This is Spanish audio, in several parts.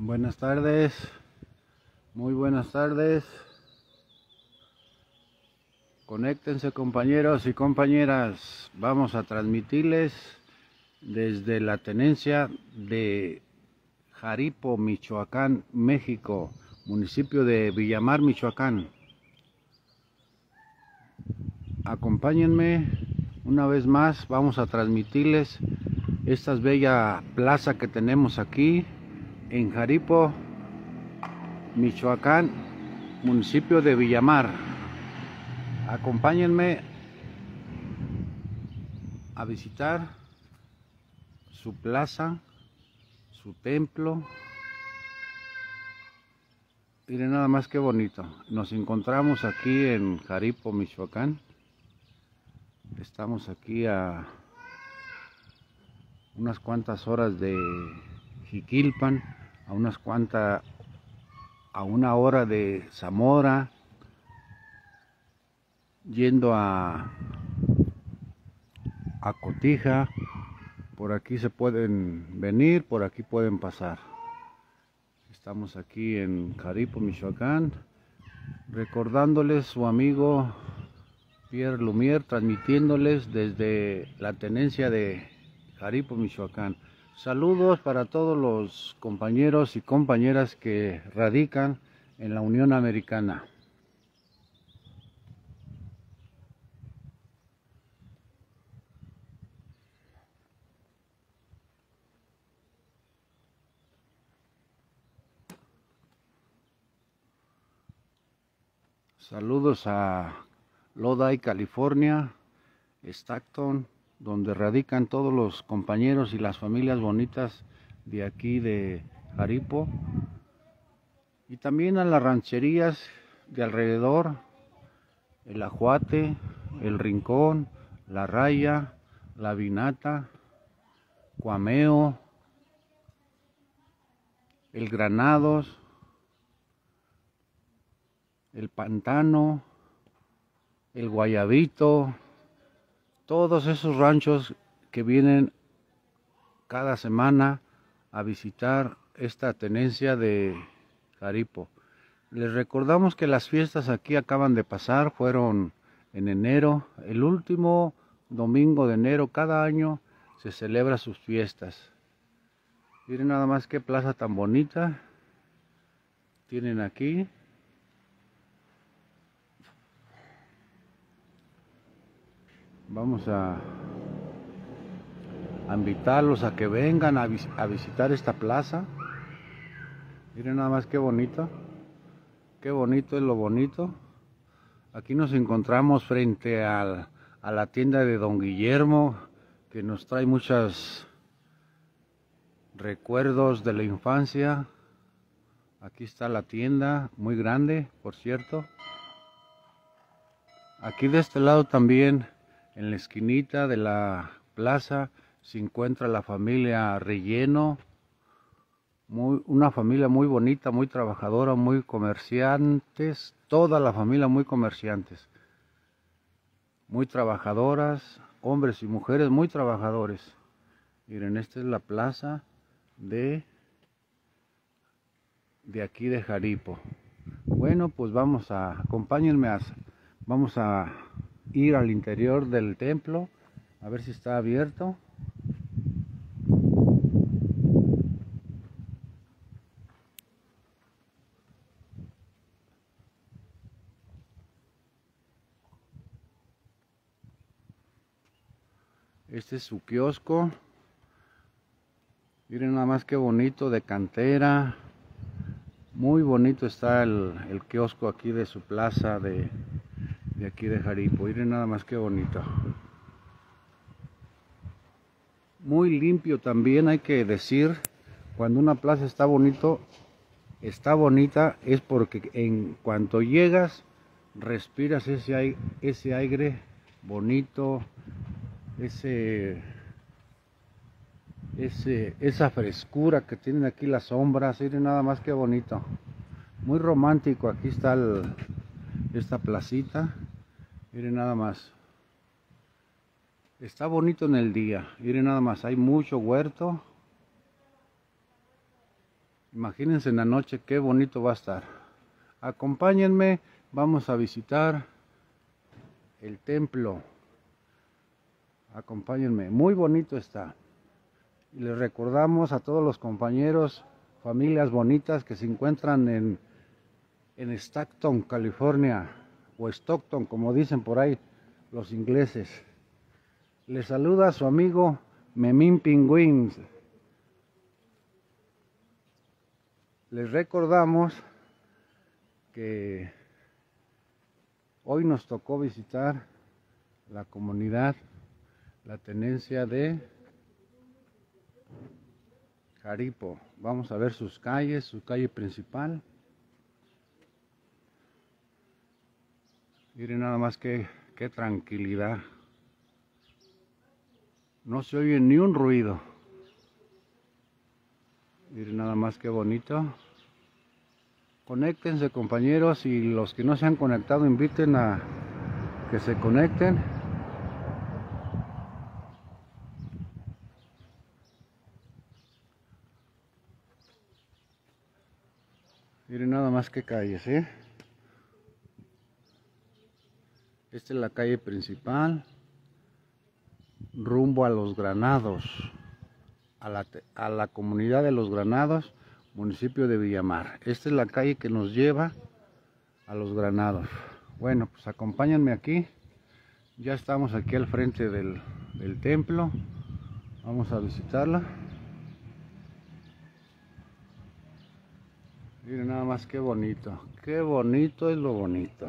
Buenas tardes, muy buenas tardes. Conéctense, compañeros y compañeras. Vamos a transmitirles desde la tenencia de Jaripo, Michoacán, México, municipio de Villamar, Michoacán. Acompáñenme una vez más. Vamos a transmitirles esta bella plaza que tenemos aquí en Jaripo, Michoacán, municipio de Villamar. Acompáñenme a visitar su plaza, su templo. Miren nada más que bonito. Nos encontramos aquí en Jaripo, Michoacán. Estamos aquí a unas cuantas horas de Jiquilpan, a una hora de Zamora, yendo a Cotija. Por aquí se pueden venir, por aquí pueden pasar. Estamos aquí en Jaripo, Michoacán, recordándoles su amigo Pierre Lumière, transmitiéndoles desde la tenencia de Jaripo, Michoacán. Saludos para todos los compañeros y compañeras que radican en la Unión Americana. Saludos a Lodi, California, Stockton, donde radican todos los compañeros y las familias bonitas de aquí de Jaripo, y también a las rancherías de alrededor, el Ajuate, el Rincón, la Raya, la Vinata, Cuameo, el Granados, el Pantano, el Guayabito, todos esos ranchos que vienen cada semana a visitar esta tenencia de Jaripo. Les recordamos que las fiestas aquí acaban de pasar, fueron en enero, el último domingo de enero. Cada año se celebra sus fiestas. Miren nada más qué plaza tan bonita tienen aquí. Vamos a invitarlos a que vengan a visitar esta plaza. Miren nada más qué bonito es lo bonito. Aquí nos encontramos frente a la tienda de Don Guillermo, que nos trae muchos recuerdos de la infancia. Aquí está la tienda, muy grande, por cierto. Aquí de este lado también, en la esquinita de la plaza, se encuentra la familia Relleno, una familia muy bonita, muy trabajadora, muy comerciantes, toda la familia muy comerciantes, muy trabajadoras, hombres y mujeres muy trabajadores. Miren, esta es la plaza de aquí de Jaripo. Bueno, pues acompáñenme, vamos a ir al interior del templo, a ver si está abierto. Este es su kiosco. Miren nada más qué bonito, de cantera. Muy bonito está el kiosco aquí de su plaza de aquí de Jaripo. Miren nada más qué bonito. Muy limpio también, hay que decir. Cuando una plaza está bonita, es porque en cuanto llegas, respiras ese aire bonito, esa frescura que tienen aquí las sombras. Miren nada más que bonito, muy romántico. Aquí está esta placita. Miren nada más, está bonito en el día. Miren nada más, hay mucho huerto. Imagínense en la noche qué bonito va a estar. Acompáñenme, vamos a visitar el templo. Acompáñenme, muy bonito está. Y les recordamos a todos los compañeros, familias bonitas que se encuentran en Stockton, California, o Stockton, como dicen por ahí los ingleses. Les saluda su amigo Memín Pingüín. Les recordamos que hoy nos tocó visitar la comunidad, la tenencia de Jaripo. Vamos a ver sus calles, su calle principal. Miren nada más qué tranquilidad. No se oye ni un ruido. Miren nada más qué bonito. Conéctense, compañeros, y los que no se han conectado inviten a que se conecten. Miren nada más qué calles, ¿eh? Esta es la calle principal, rumbo a Los Granados, a la comunidad de Los Granados, municipio de Villamar. Esta es la calle que nos lleva a Los Granados. Bueno, pues acompáñenme aquí. Ya estamos aquí al frente del templo. Vamos a visitarla. Miren nada más qué bonito es lo bonito.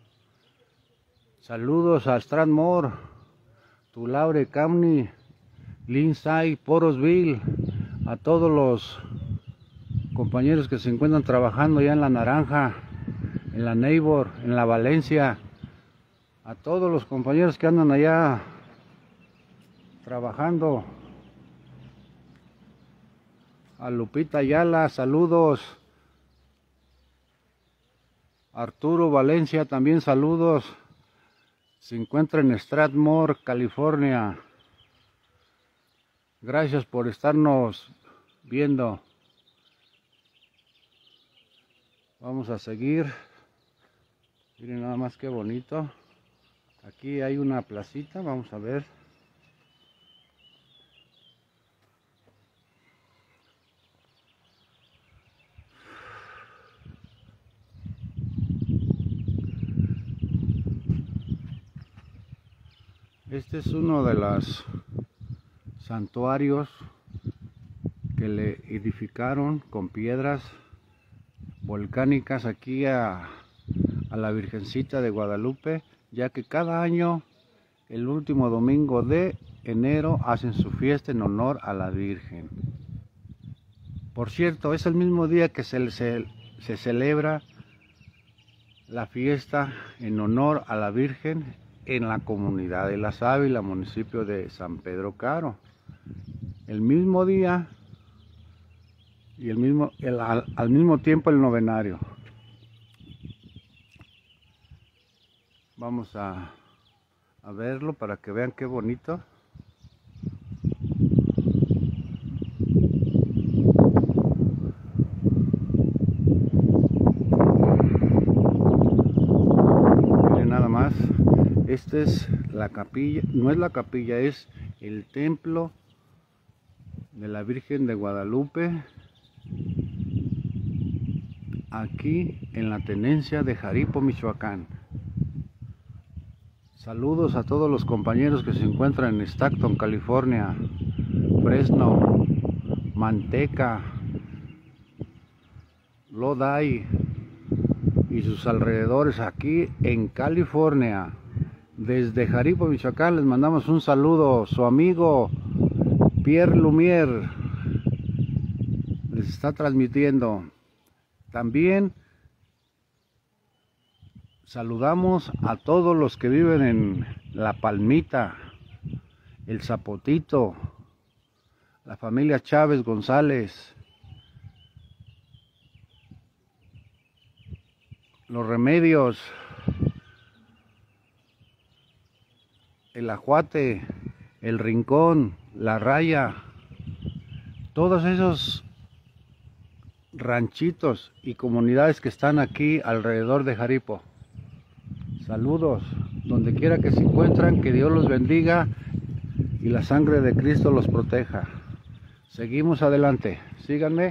Saludos a Strathmore, Tulare County, Lindsay, Porosville, a todos los compañeros que se encuentran trabajando ya en La Naranja, en la Neighbor, en la Valencia, a todos los compañeros que andan allá trabajando, a Lupita Ayala, saludos, Arturo Valencia, también saludos. Se encuentra en Strathmore, California. Gracias por estarnos viendo. Vamos a seguir. Miren nada más qué bonito. Aquí hay una placita, vamos a ver. Este es uno de los santuarios que le edificaron con piedras volcánicas aquí a la Virgencita de Guadalupe, ya que cada año, el último domingo de enero, hacen su fiesta en honor a la Virgen. Por cierto, es el mismo día que se celebra la fiesta en honor a la Virgen en la comunidad de Las Ávilas, municipio de San Pedro Caro. El mismo día y al mismo tiempo el novenario. Vamos a verlo para que vean qué bonito. Miren nada más. Esta es la capilla, no es la capilla, es el templo de la Virgen de Guadalupe, aquí en la tenencia de Jaripo, Michoacán. Saludos a todos los compañeros que se encuentran en Stockton, California, Fresno, Manteca, Lodi y sus alrededores aquí en California. Desde Jaripo, Michoacán les mandamos un saludo. Su amigo Pierre Lumière les está transmitiendo. También saludamos a todos los que viven en La Palmita, El Zapotito, la familia Chávez González, Los Remedios, El Ajuate, El Rincón, La Raya, todos esos ranchitos y comunidades que están aquí alrededor de Jaripo. Saludos, donde quiera que se encuentran, que Dios los bendiga y la sangre de Cristo los proteja. Seguimos adelante, síganme.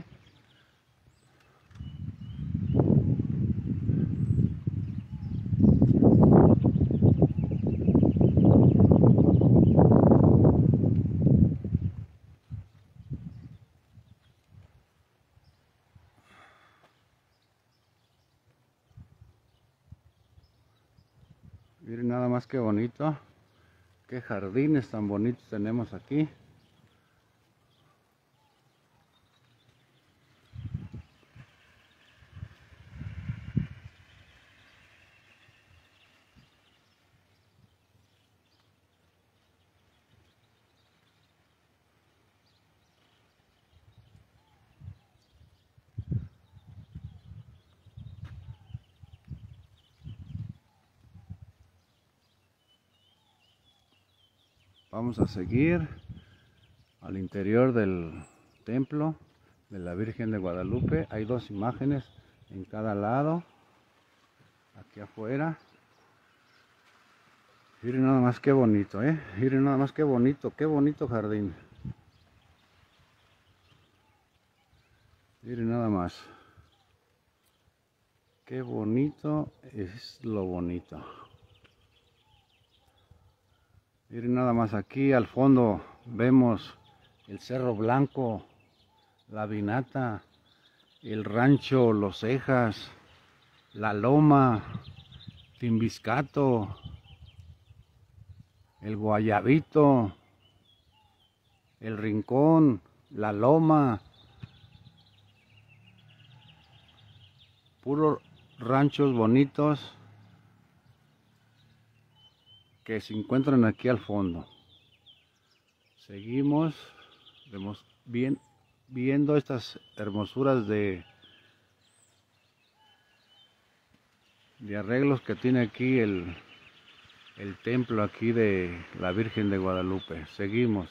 Miren nada más que bonito, qué jardines tan bonitos tenemos aquí. Vamos a seguir al interior del templo de la Virgen de Guadalupe. Hay dos imágenes en cada lado, aquí afuera. Miren nada más qué bonito, miren nada más qué bonito jardín. Miren nada más. Qué bonito es lo bonito. Miren nada más, aquí al fondo vemos el Cerro Blanco, la Vinata, el rancho Los Cejas, la Loma, Timbiscato, el Guayabito, el Rincón, la Loma, puros ranchos bonitos que se encuentran aquí al fondo. Seguimos viendo estas hermosuras de arreglos que tiene aquí el templo aquí de la Virgen de Guadalupe. Seguimos.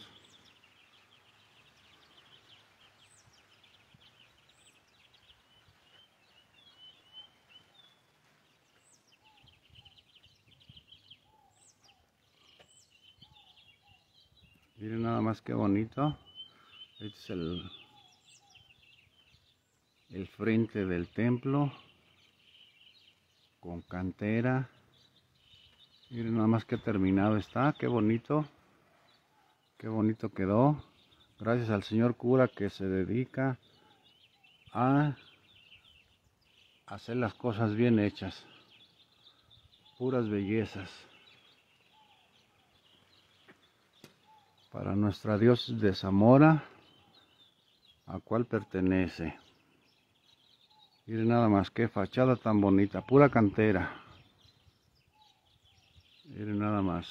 Miren nada más que bonito. Este es el frente del templo con cantera. Miren nada más que terminado está, qué bonito quedó. Gracias al señor cura que se dedica a hacer las cosas bien hechas, puras bellezas. Para nuestra diócesis de Zamora, a cual pertenece. Miren nada más qué fachada tan bonita, pura cantera. Miren nada más.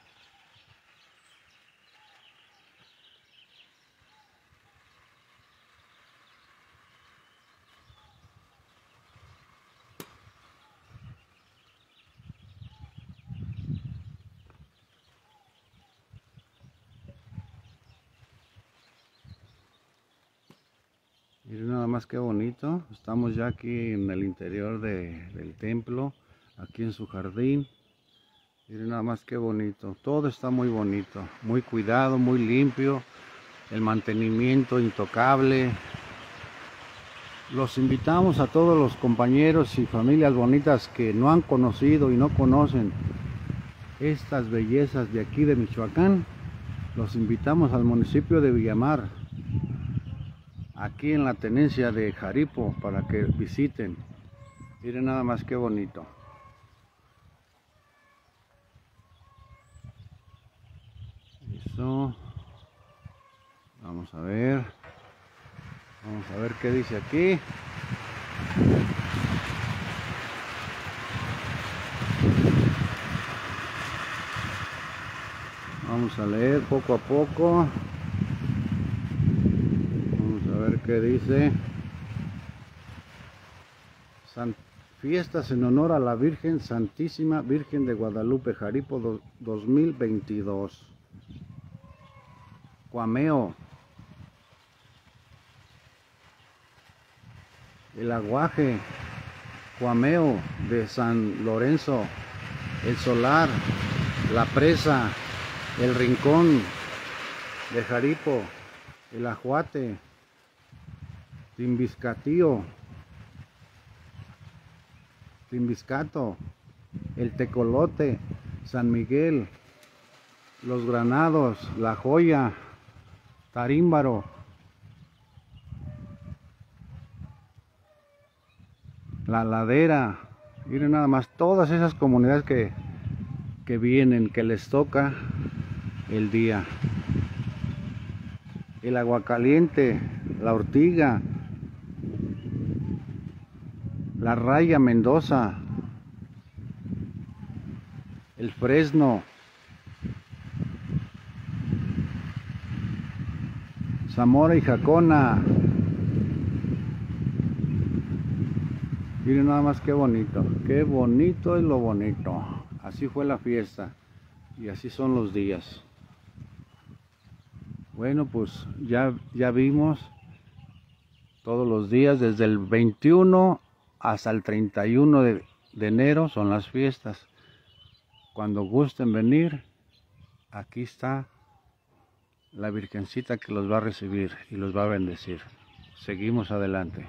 Miren nada más qué bonito. Estamos ya aquí en el interior del templo, aquí en su jardín. Miren nada más qué bonito. Todo está muy bonito, muy cuidado, muy limpio. El mantenimiento intocable. Los invitamos a todos los compañeros y familias bonitas que no han conocido y no conocen estas bellezas de aquí de Michoacán. Los invitamos al municipio de Villamar, aquí en la tenencia de Jaripo, para que visiten. Miren nada más qué bonito. Eso. Vamos a ver qué dice aquí. Vamos a leer poco a poco. Vamos a ver qué dice. Fiestas en honor a la Virgen Santísima Virgen de Guadalupe, Jaripo 2022. Cuameo. el aguaje, Cuameo de San Lorenzo, el Solar, la Presa, el Rincón de Jaripo, el Ajuate, Timbiscatío, Timbiscato, el Tecolote, San Miguel, Los Granados, La Joya, Tarímbaro, La Ladera. Miren nada más todas esas comunidades que vienen, que les toca el día. El Aguacaliente, La Ortiga, La Raya Mendoza, el Fresno, Zamora y Jacona. Miren nada más qué bonito es lo bonito. Así fue la fiesta y así son los días. Bueno, pues ya vimos todos los días, desde el 21 hasta el 31 de enero son las fiestas. Cuando gusten venir, aquí está la Virgencita que los va a recibir y los va a bendecir. Seguimos adelante.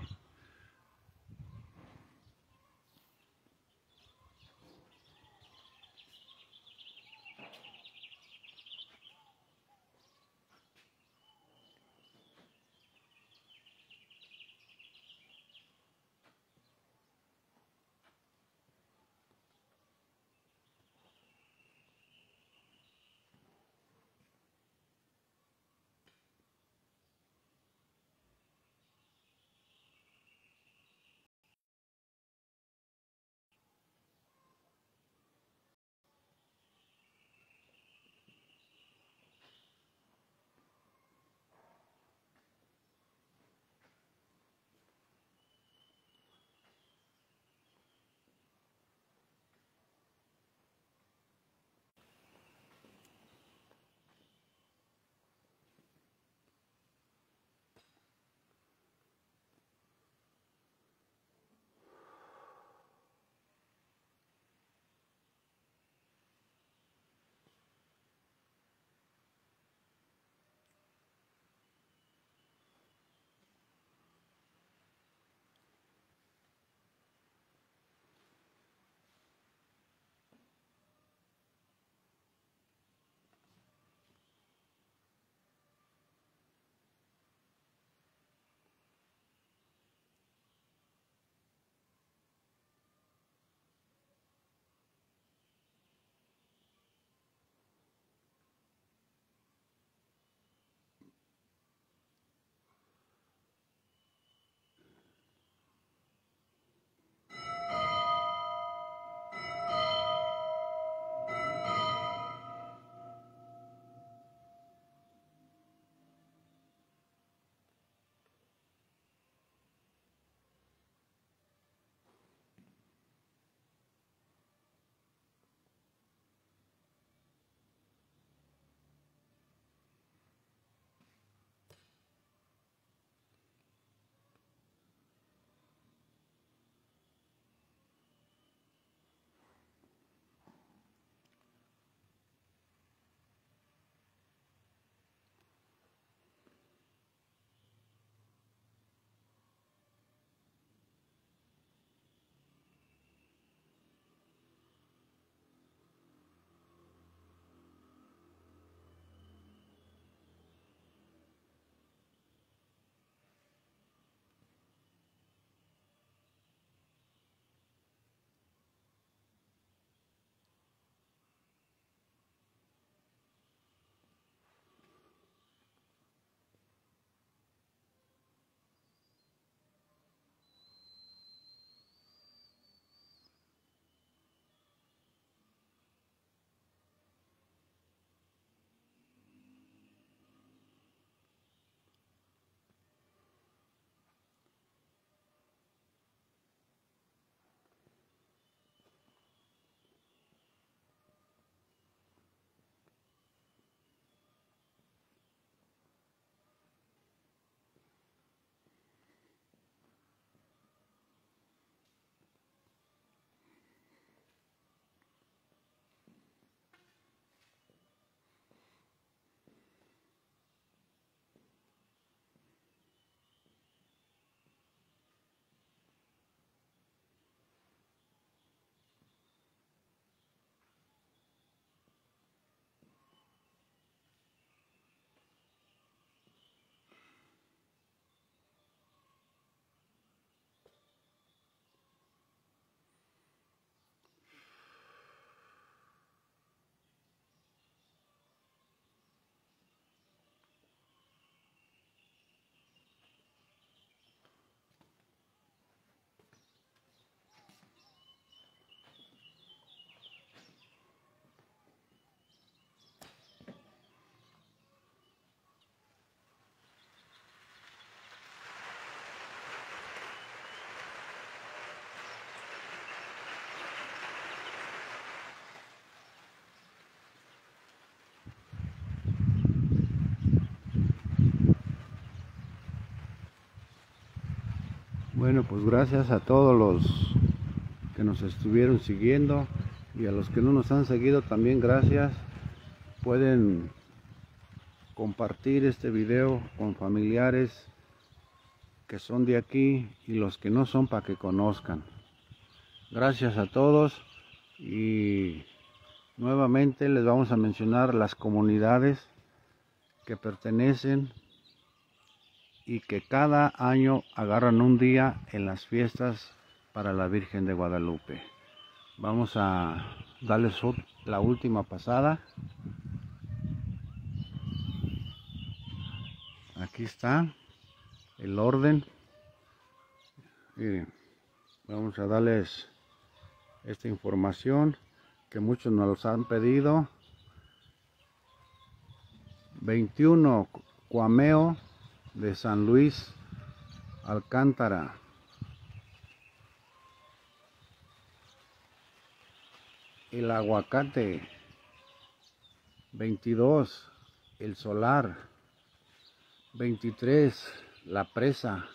Bueno, pues gracias a todos los que nos estuvieron siguiendo y a los que no nos han seguido también gracias. Pueden compartir este video con familiares que son de aquí y los que no son, para que conozcan. Gracias a todos, y nuevamente les vamos a mencionar las comunidades que pertenecen y que cada año agarran un día en las fiestas para la Virgen de Guadalupe. Vamos a darles la última pasada. Aquí está el orden. Miren, vamos a darles esta información que muchos nos los han pedido. 21 Cuameo de San Luis Alcántara. El Aguacate. 22 El Solar. 23 La Presa.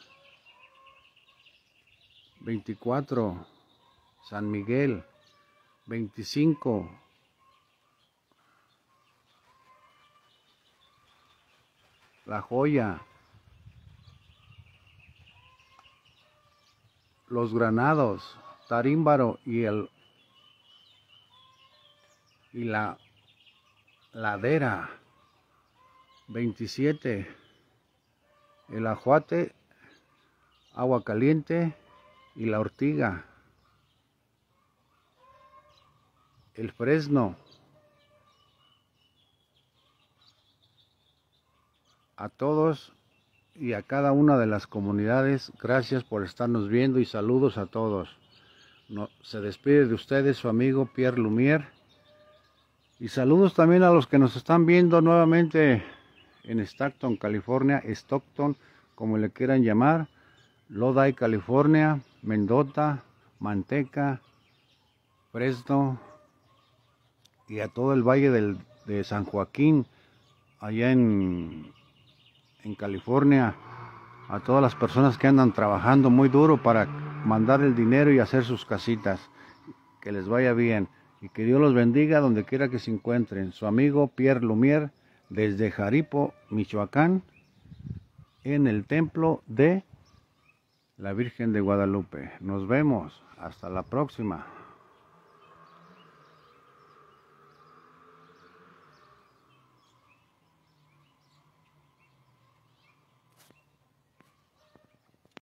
24 San Miguel. 25 La Joya. Los Granados, Tarímbaro y la Ladera. 27 El Ajuate, Agua Caliente y La Ortiga. El Fresno. A todos y a cada una de las comunidades, gracias por estarnos viendo y saludos a todos. Se despide de ustedes su amigo Pierre Lumière, y saludos también a los que nos están viendo nuevamente en Stockton, California, Stockton, como le quieran llamar, Lodi, California, Mendota, Manteca, Fresno, y a todo el valle de San Joaquín, allá en California, a todas las personas que andan trabajando muy duro para mandar el dinero y hacer sus casitas. Que les vaya bien y que Dios los bendiga donde quiera que se encuentren. Su amigo Pierre Lumière, desde Jaripo, Michoacán, en el templo de la Virgen de Guadalupe. Nos vemos, hasta la próxima.